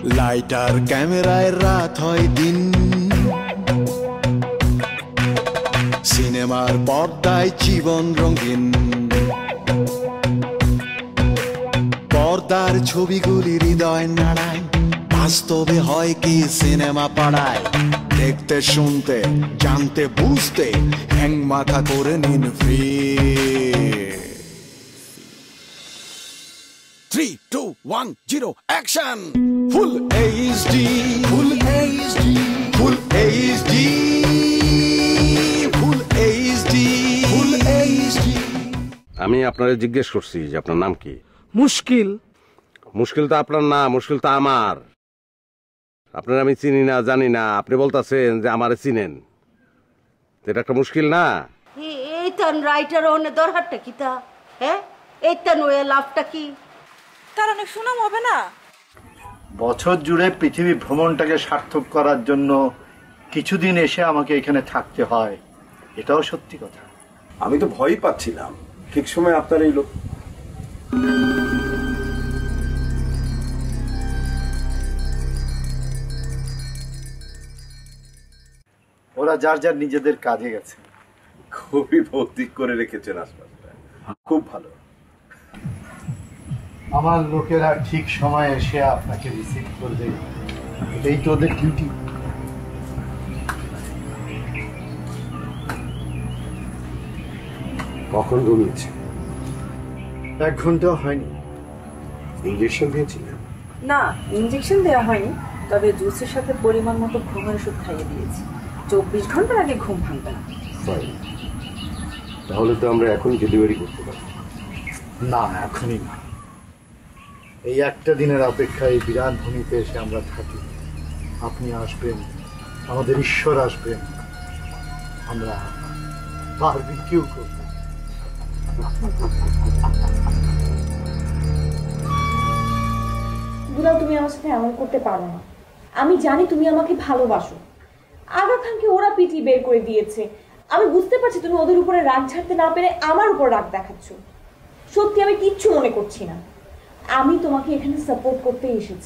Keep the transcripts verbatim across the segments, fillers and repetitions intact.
Lighter ক্যামেরায় রাত হয় দিন, সিনেমার পর্দায় জীবন রঙিন। পর্দার ছবিগুলি হৃদয় নাড়ায়, বাস্তবে হয় কি সিনেমা পাড়ায়। দেখতে শুনতে জানতে বুঝতে হ্যাং মাথা করে নিন free. Three two one zero action. Full HD, full HD, full HD, full HD, full HD. আমি আপনারে জিজ্ঞেস করছি যে আপনার নাম কি? মুশকিল। মুশকিল তো আপনার না, মুশকিল তো আমার। আপনার আমি চিনি না, জানি না, আপনি বলতেছেন যে আমারে চিনেন, এটা একটা মুশকিল না? এই তান রাইটার ওনে দরহারটা কি তা? হ্যাঁ, এই তান ওয়ে লাভটা কি? তার অনেক সুনাম হবে না? বছর জুড়ে পৃথিবী ভ্রমণটাকে সার্থক করার জন্য কিছুদিন এসে আমাকে এখানে থাকতে হয়, এটাও সত্যি কথা। আমি তো ভয়ই পাচ্ছিলাম ঠিক সময় আপনার এই লোক। ওরা যার যার নিজেদের কাজে গেছে। খুবই ভৌতিক করে রেখেছেন আশপাশটা, খুব ভালো। আমার লোকেরা ঠিক সময় এসে আপনাকে রিসিভ করবে, এই তো ওদের ডিউটি। কখন ঘুমিয়েছে? এক ঘন্টাও হয়নি। ইঞ্জেকশন দিয়েছিলেন? না, ইনজেকশন দেওয়া হয়নি, তবে জুসের সাথে পরিমাণ মতো ঘুমের ওষুধ খাইয়ে দিয়েছি। চব্বিশ ঘন্টার আগে ঘুম ভাঙবে না। তাহলে তো আমরা এখন ডেলিভারি করতে পারি। না, এখনই না। এই একটা দিনের অপেক্ষায় বিরাট ভূমিতে এসে আমরা থাকি। আপনি আসবেন, আমাদের ঈশ্বর আসবেন, আমরা বারবিকিউ করব। দুলাল, তুমি আমার সাথে এমন করতে পারো না। আমি জানি তুমি আমাকে ভালোবাসো। আগা খানকে ওরা পিটি বের করে দিয়েছে। আমি বুঝতে পারছি তুমি ওদের উপরে রাগ ঝাড়তে না পেরে আমার উপর রাগ দেখাচ্ছ। সত্যি আমি কিচ্ছু মনে করছি না। আমি তোমাকে এখানে সাপোর্ট করতে এসেছি।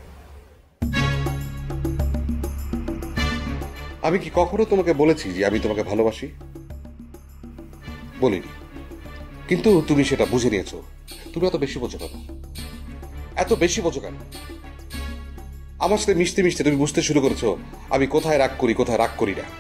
আমি কি কখনো তোমাকে বলেছি যে আমি তোমাকে ভালোবাসি? বলিনি, কিন্তু তুমি সেটা বুঝে নিয়েছো। তুমি এত বেশি বোঝো কেন? এত বেশি বোঝো কেন? আমার সাথে মিশতে মিশতে তুমি বুঝতে শুরু করেছো আমি কোথায় রাগ করি, কোথায় রাগ করি না।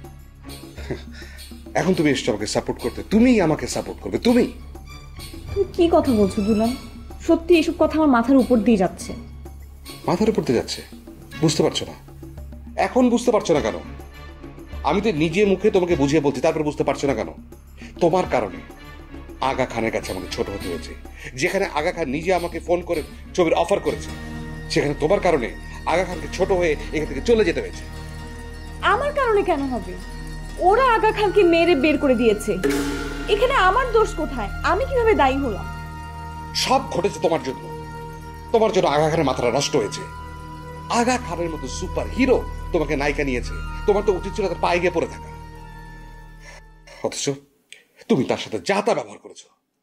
এখন তুমি এসছো আমাকে সাপোর্ট করতে। তুমি আমাকে সাপোর্ট করবে? তুমি তুমি কি কথা বলছো দুলাল? সত্যি এসব কথা আমার মাথার উপর দিয়ে যাচ্ছে। মাথার উপর দিয়ে যাচ্ছে? বুঝতে পারছো না? এখন বুঝতে পারছো না কেন? আমি তো নিজে মুখে তোমাকে বুঝিয়ে বলছি, তারপর বুঝতে পারছো না কেন? তোমার কারণে আগা খানের কাছে আমাকে ছোট হতে হয়েছে। যেখানে আগা খান নিজে আমাকে ফোন করে ছবির অফার করেছে, সেখানে তোমার কারণে আগা খানকে ছোট হয়ে এখান থেকে চলে যেতে হয়েছে। আমার কারণে কেন হবে? ওরা আগা খানকে মেরে বের করে দিয়েছে। এখানে আমার দোষ কোথায়? আমি কিভাবে দায়ী হলাম? সব ঘটেছে তোমার জন্য। তোমার জন্য আগা খানের মাথাটা নষ্ট হয়েছে। আগা খানের মতো সুপার হিরো তোমাকে নায়িকা নিয়েছে, তোমার তো উচিত ছিল তার পায়ে গিয়ে পড়ে থাকা। অথচ তুমি তার সাথে যা তা ব্যবহার করেছো।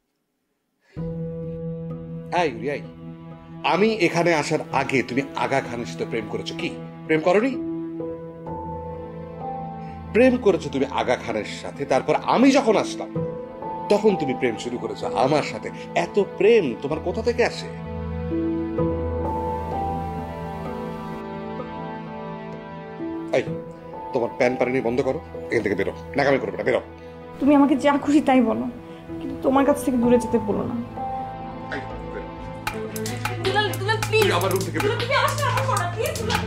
আমি এখানে আসার আগে তুমি আগা খানের সাথে প্রেম করেছো কি? প্রেম করনি? প্রেম করেছো তুমি আগা খানের সাথে। তারপর আমি যখন আসলাম তখন তুমি প্রেম শুরু করেছো আমার সাথে। এত প্রেম তোমার কোথা থেকে আসে? এই, তোমার প্যান পানি বন্ধ করো, এখান থেকে বেরো, নাকামি করবে না, বেরো। তুমি আমাকে যা খুশি তাই বলো, কিন্তু তোমার কাছ থেকে দূরে যেতে বলো না। দুলাল, দুলাল প্লিজ, আমার রুম থেকে বেরো। তুমি আমার সাথে এমন করো না, প্লিজ দুলাল।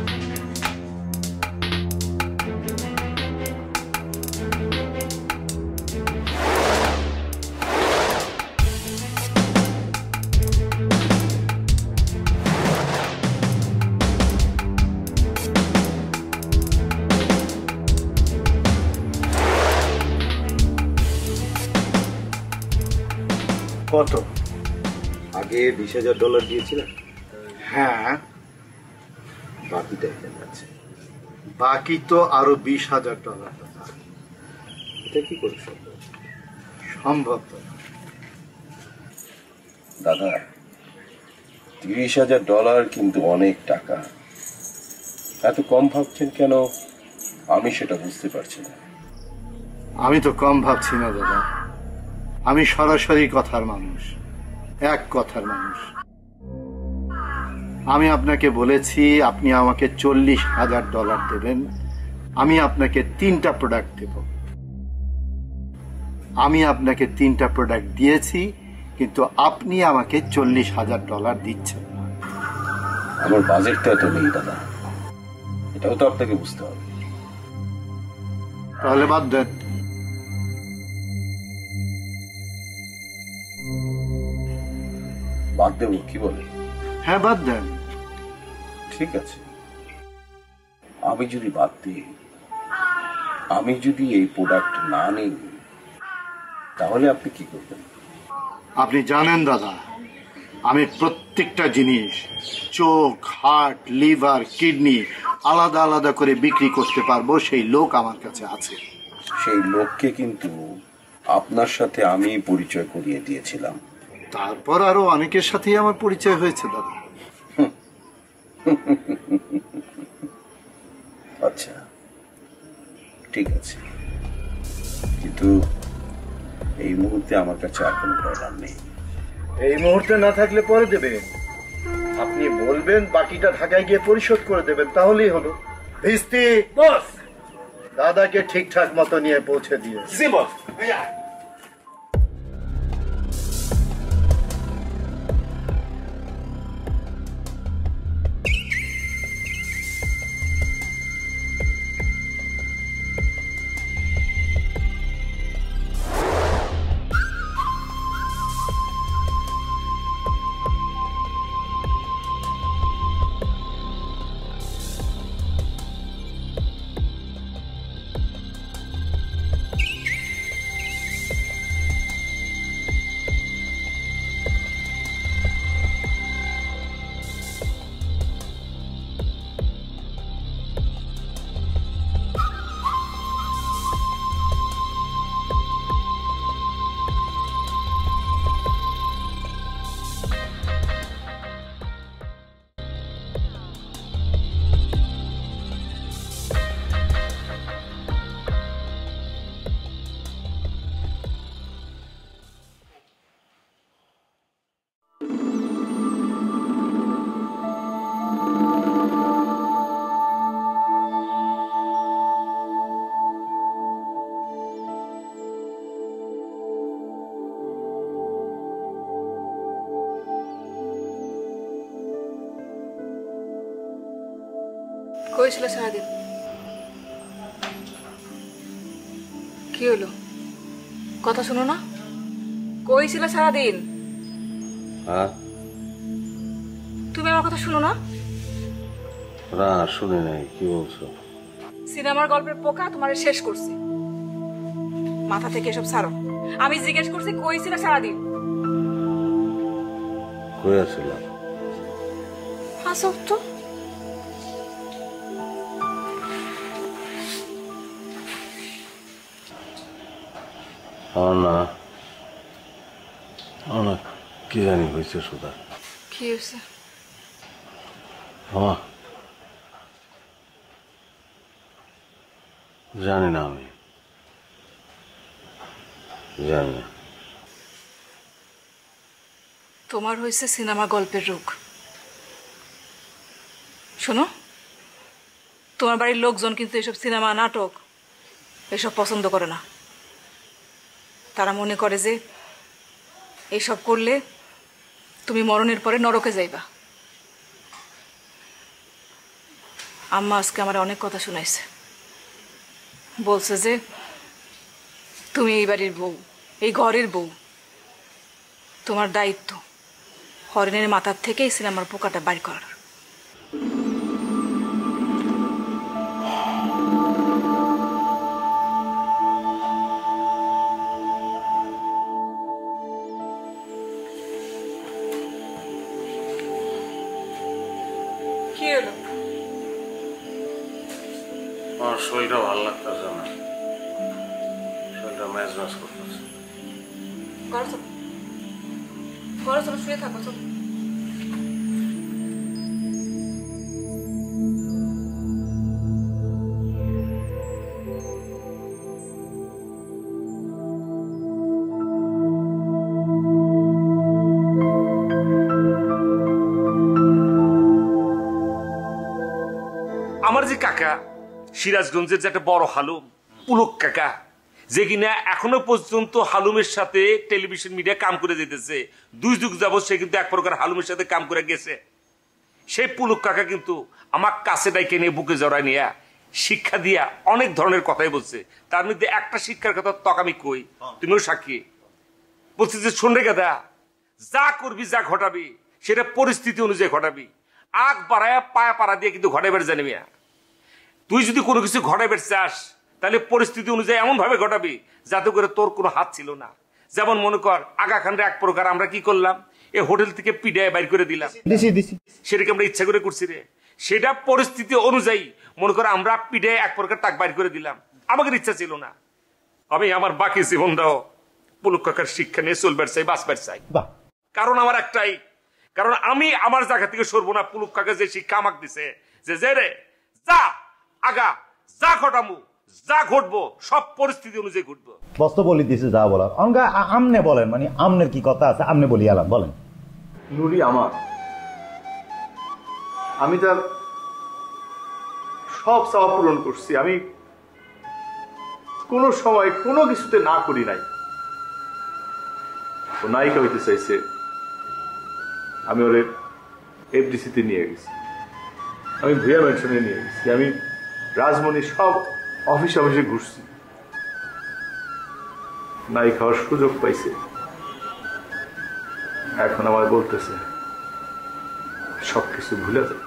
কত? আগে বিশ হাজার ডলার দিয়েছিলেন। হ্যাঁ, বাকিটা এখানে আছে। বাকি তো আরো বিশ হাজার ডলার। এটা কি করে সম্ভব? সম্ভব তো। দাদা, তিরিশ হাজার ডলার কিন্তু অনেক টাকা। এত কম ভাবছেন কেন আমি সেটা বুঝতে পারছি না। আমি তো কম ভাবছি না দাদা, আমি সরাসরি কথার মানুষ, এক কথার মানুষ। আমি আপনাকে বলেছি আপনি আমাকে চল্লিশ হাজার ডলার দেবেন, আমি আপনাকে তিনটা প্রোডাক্ট দেব। আমি আপনাকে তিনটা প্রোডাক্ট দিয়েছি, কিন্তু আপনি আমাকে চল্লিশ হাজার ডলার দিচ্ছেন না। আমার বাজেটটা তো নেই দাদা, এটাও তো আপনাকে বুঝতে হবে। তাহলে বাদ দেন। বাদ দেবো কি বলে? হ্যাঁ বাদ দেন। ঠিক আছে, আমি যদি বাদ দিই, আমি যদি এই প্রোডাক্ট না নিই, তাহলে আপনি কি করবেন? আপনি জানেন দাদা, আমি প্রত্যেকটা জিনিস, চোখ, হার্ট, লিভার, কিডনি আলাদা আলাদা করে বিক্রি করতে পারবো, সেই লোক আমার কাছে আছে। সেই লোককে কিন্তু আপনার সাথে আমি পরিচয় করিয়ে দিয়েছিলাম। তারপর আরো অনেকের সাথেই আমার পরিচয় হয়েছে দাদা। আচ্ছা ঠিক আছে, কিন্তু এই মুহূর্তে আমার কাছে আর কোনো ডলার নেই। এই মুহূর্তে না থাকলে পরে দেবেন, আপনি বলবেন বাকিটা ঢাকায় গিয়ে পরিশোধ করে দেবেন, তাহলেই হলো। ভিস্তি বস, দাদাকে ঠিকঠাক মতো নিয়ে পৌঁছে দিয়ে। জি বস। কই ছিল সারাদিন? কি হলো, কথা শুনো না? কই ছিল সারাদিন? হ্যাঁ, তুমি আমার কথা শুনো না? না শুনে নাই, কি বলছো? সিনেমার গল্পের পোকা তোমার শেষ করছে, মাথা থেকে এসব ছাড়ো। আমি জিজ্ঞেস করছি কই ছিল সারাদিন? কই আসছিলাম? হাসো তো। না না, কি জানি হয়েছে সুধা। কি হয়েছে? জানি না, আমি জানি না। তোমার হয়েছে সিনেমা গল্পের রোগ। শোনো, তোমার বাড়ির লোকজন কিন্তু এসব সিনেমা নাটক এসব পছন্দ করে না। তারা মনে করে যে এইসব করলে তুমি মরণের পরে নরকে যাইবা। আম্মা আজকে আমার অনেক কথা শুনাইছে, বলছে যে তুমি এই বাড়ির বউ, এই ঘরের বউ, তোমার দায়িত্ব হরিণের মাথার থেকে এই সিনেমার পোকাটা বাইর করার। আমার শরীরটা ভালো লাগতেছে না, শরীরটা ম্যাচ ম্যাচ করতেছে। ঘরে চলো, ঘরে চলো, শুয়ে থাকো। চলো আমার যে কাকা সিরাজগঞ্জের যে একটা বড় হালুম পুলক কাকা, যে কিনা এখনো পর্যন্ত হালুমের সাথে টেলিভিশন মিডিয়া কাম করে যেতেছে, দুই যুগ যাবৎ সে কিন্তু এক প্রকার হালুমের সাথে কাম করে গেছে। সেই পুলক কাকা কিন্তু আমার কাছে ডাইকে নিয়ে বুকে জড়ায় নিয়ে শিক্ষা দিয়া অনেক ধরনের কথাই বলছে। তার মধ্যে একটা শিক্ষার কথা তক আমি কই, তুমিও সাক্ষী। বলছি যে শোন রে গাদা, যা করবি যা ঘটাবি সেটা পরিস্থিতি অনুযায়ী ঘটাবি। আগ বাড়ায় পায়া পাড়া দিয়ে কিন্তু ঘটাইবার জানি মিয়া। তুই যদি কোনো কিছু ঘটাইবার চাস তাহলে পরিস্থিতি অনুযায়ী এমন ভাবে ঘটাবি যাতে করে তোর কোনো হাত ছিল না। যেমন মনে কর আগা খানরে এক প্রকার আমরা কি করলাম, এই হোটেল থেকে পিডায় বাইর করে দিলাম, সেটাকে আমরা ইচ্ছা করে করছি রে। সেটা পরিস্থিতি অনুযায়ী মনে করো আমরা পিডায় এক প্রকার তাক বাইর করে দিলাম, আমাদের ইচ্ছা ছিল না। আমি আমার বাকি জীবনটাও পুলক কাকার শিক্ষা নিয়ে চলবার চাই, বাঁচবার চাই। কারণ আমার একটাই, কারণ আমি আমার জায়গা থেকে সরবো না। পুলক কাকা যে শিক্ষা আমাকে দিছে যে যে রে যা আগা যা ঘটামু যা ঘটবো সব পরিস্থিতি অনুযায়ী ঘটবো। বস্তু বলি দিছে যা বলার অনগা আমনে বলেন, মানে আমনের কি কথা আছে আমনে বলি আলাম বলেন। নুরি আমার, আমি তার সব চাওয়া পূরণ করছি। আমি কোনো সময় কোনো কিছুতে না করি নাই। ও নায়িকা হইতে চাইছে, আমি ওরে এফডিসিতে নিয়ে গেছি, আমি ভুয়া ম্যানশনে নিয়ে গেছি, আমি রাজমণি সব অফিস অফিসে ঘুরছি। নায়িকা হওয়ার সুযোগ পাইছে, এখন আমার বলতেছে সবকিছু ভুলে যাইতে।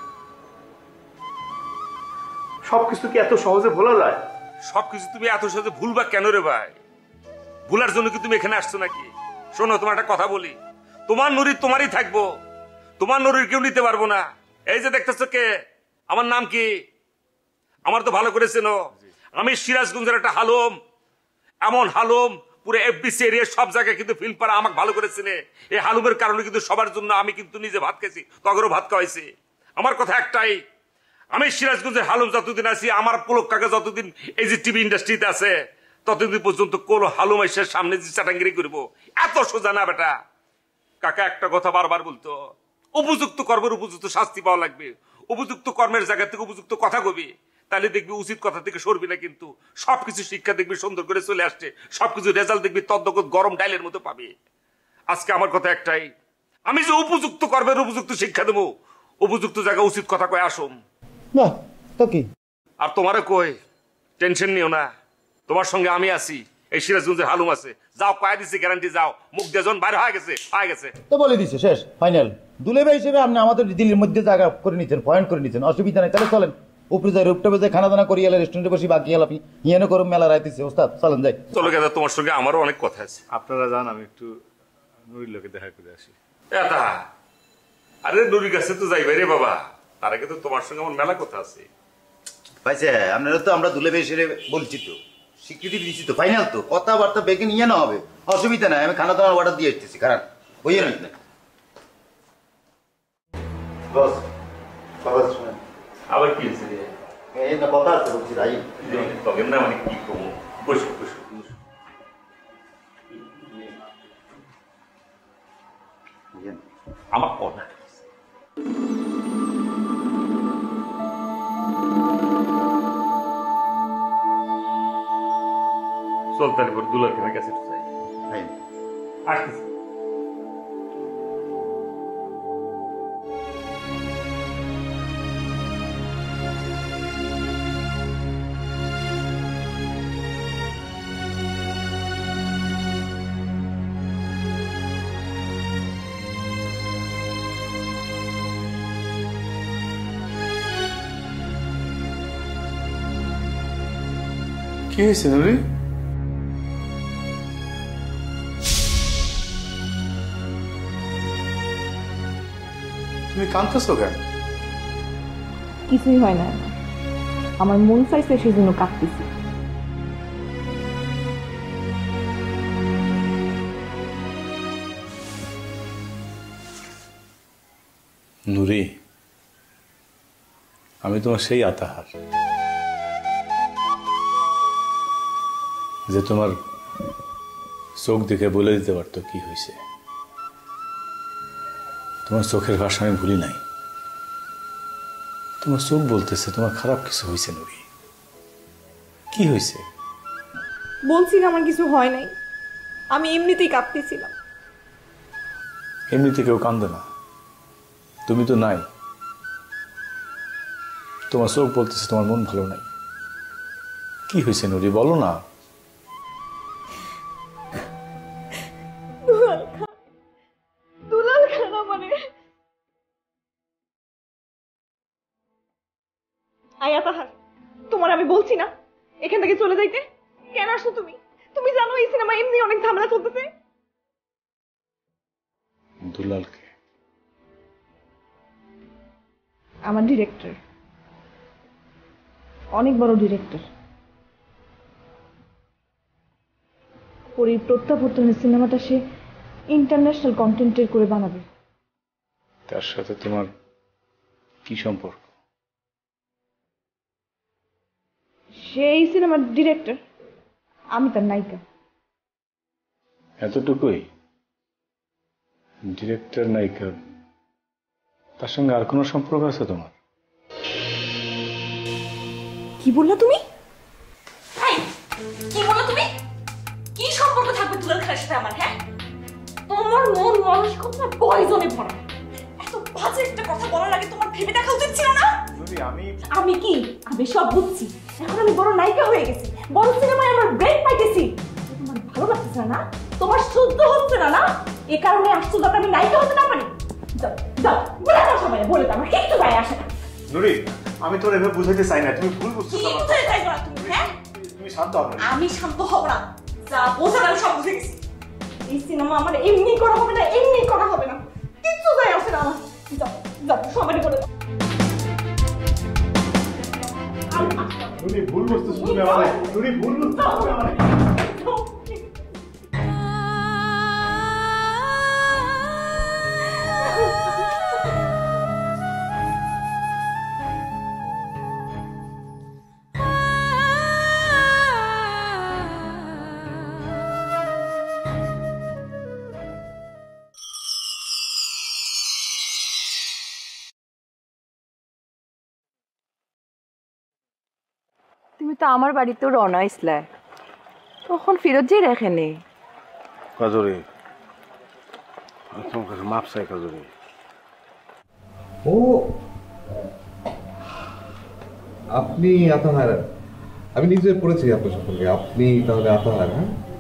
সবকিছু কি এত সহজে ভোলা যায়? সবকিছু তুমি এত সহজে ভুলবা কেন রে ভাই? ভুলার জন্য কি তুমি এখানে আসছো নাকি? শোনো, তোমার একটা কথা বলি, তোমার নুরি তোমারই থাকবো, তোমার নুরির কেউ নিতে পারবো না। এই যে দেখতেছো কে, আমার নাম কি? আমার তো ভালো করে চেনো, আমি সিরাজগঞ্জের একটা হালুম, এমন হালুম পুরো এফবিসি এরিয়া সব জায়গায় কিন্তু ফিল্ম পাড়া আমাকে ভালো করে চেনে। এই হালুমের কারণে কিন্তু সবার জন্য আমি কিন্তু নিজে ভাত খেয়েছি, তগরও ভাত খাওয়াইছি। আমার কথা একটাই, আমি সিরাজগঞ্জের হালুম যতদিন আছি, আমার পুলক কাকা যতদিন এই যে টিভি ইন্ডাস্ট্রিতে আছে, ততদিন পর্যন্ত কোন হালুম এসে সামনে যে চাটাঙ্গিরি করবো এত সোজা না বেটা। কাকা একটা কথা বারবার বলতো, উপযুক্ত কর্মের উপযুক্ত শাস্তি পাওয়া লাগবে। উপযুক্ত কর্মের জায়গা থেকে উপযুক্ত কথা কবি, তাহলে দেখবি উচিত কথা থেকে সরবি না। কিন্তু সবকিছু শিক্ষা দেখবি সুন্দর করে চলে আসছে, সবকিছু রেজাল্ট দেখবি তদ্দগত গরম ডাইলের মতো পাবি। আজকে আমার কথা একটাই, আমি যে উপযুক্ত কর্মের উপযুক্ত শিক্ষা দেবো, উপযুক্ত জায়গা উচিত কথা কয়ে আসুম না তো কি। আর তোমারও কই টেনশন নিও না, তোমার সঙ্গে আমি আছি, এই সিরাজগঞ্জের হালুম আছে। যাও কয়ে দিচ্ছি গ্যারান্টি, যাও মুখ দেজন বাইরে হয়ে গেছে হয়ে গেছে তো বলে দিছে শেষ ফাইনাল। দুলেভাই হিসেবে আপনি আমাদের দিল্লির মধ্যে জায়গা করে নিচ্ছেন, পয়েন্ট করে নিচ্ছেন, অসুবিধা নেই। তাহলে চলেন উপরে যাই, রূপটা বেজে খানা দানা করি এলে রেস্টুরেন্টে বসি, বাকি এল আপনি ইয়েনে করুন মেলা রাইতেছে ওস্তাদ, চলেন যাই। চলো গেদা, তোমার সঙ্গে আমারও অনেক কথা আছে। আপনারা যান, আমি একটু নুরির লোকে দেখা করে আসি। এটা আরে নুরির কাছে তো যাইবে রে বাবা, তার আগে তো তোমার সঙ্গে আমার মেলা কথা আছে। ভাইছে আপনারা তো আমরা দুলেভাই হিসেবে বলছি, তো স্বীকৃতি দিচ্ছি, তো ফাইনাল তো কথাবার্তা বেগে নিয়ে না হবে, অসুবিধা নাই। আমি খানা দানা অর্ডার দিয়ে আসতেছি, কারণ বইয়ে নিস না। বস কথা শুনেন। আবার কি হয়েছে রে? এই না কথা আছে বলছি ভাই, তবে না মানে কি করবো, বসো বসো। আমার কথা চলতে করে দুলার কেনার কাছে চাই আসতেছি। কি হয়েছে নুরি? তুমি কাঁদতেছো কেন? কিছুই হয় না, আমার মন চাইছে সেজন্য কাঁদতেছি। নুরি, আমি তোমার সেই আতাহার যে তোমার চোখ দেখে বলে দিতে পারতো কি হয়েছে। তোমার চোখের ভাষা আমি ভুলি নাই, তোমার চোখ বলতেছে তোমার খারাপ কিছু হয়েছে নুরি। কি হয়েছে? বলছি না আমার কিছু হয় নাই, আমি এমনিতেই কাঁদতেছিলাম। এমনিতে কেউ কান্দে না, তুমি তো নাই। তোমার চোখ বলতেছে তোমার মন ভালো নাই। কি হয়েছে নুরি, বলো না। দুলাল খান, দুলাল খান মানে আয়া তাহার, তোমার আমি বলছি না এখান থেকে চলে যাইতে। কেন আসো তুমি? তুমি জানো এই সিনেমা এমনি অনেক ঝামেলা চলতেছে। দুলালকে? আমার ডিরেক্টর, অনেক বড় ডিরেক্টর। পরে প্রত্যাবর্তনের সিনেমাটা সে ইন্টারন্যাশনাল কন্টেন্টের করে বানাবে। তার সাথে তোমার কি সম্পর্ক? সে এই সিনেমার ডিরেক্টর, আমি তার নায়িকা। এতটুকুই? ডিরেক্টর নায়িকা, তার সঙ্গে আর কোনো সম্পর্ক আছে তোমার? কি বললা তুমি? কি বললা তুমি? কি সম্পর্ক থাকবে দুলাল খানের সাথে আমার? হ্যাঁ, তোমার মন মানসিকতা পয়জনে ভরা। এত বাজে একটা কথা বলার আগে তোমার ভেবে দেখা উচিত ছিল না? আমি আমি কি আমি সব বুঝছি। এখন আমি বড় নায়িকা হয়ে গেছি, বড় সিনেমায় আমার ব্রেক পাইতেছি। তোমার ভালো লাগতেছে না, তোমার শুদ্ধ হচ্ছে না না, এ কারণে আসছো যাতে আমি নায়িকা হতে না পারি। যাও যাও, বলে দাও সবাই, বলে দাও, আমার কিচ্ছু গায়ে আসে না। নুরি, আমি তোর এভাবে বুঝাইতে চাই না, তুমি ভুল বুঝছো। কি বুঝাইতে চাইছো না তুমি? হ্যাঁ, তুমি শান্ত হও। আমি শান্ত হব না, যা বোঝার আমি সব বুঝে গেছি। এই সিনেমা আমার এমনি করা হবে না, এমনি করা হবে না, কিচ্ছু গায়ে আসে না আমার। যাও যাও, সবাই বলে দাও। নুরি, ভুল বুঝতেছো তুমি আমারে। নুরি, ভুল বুঝতেছো তুমি আমারে। তুমি তো আমার বাড়িতেও রওনা হইছিলা, তখন ফেরত যে রেখেনি। কাজরি, তোমার কাছে মাপ চাই কাজরি। ও আপনি আতাহার, আমি নিজে পড়েছি আপনার সম্পর্কে। আপনি তাহলে আতাহার? হ্যাঁ,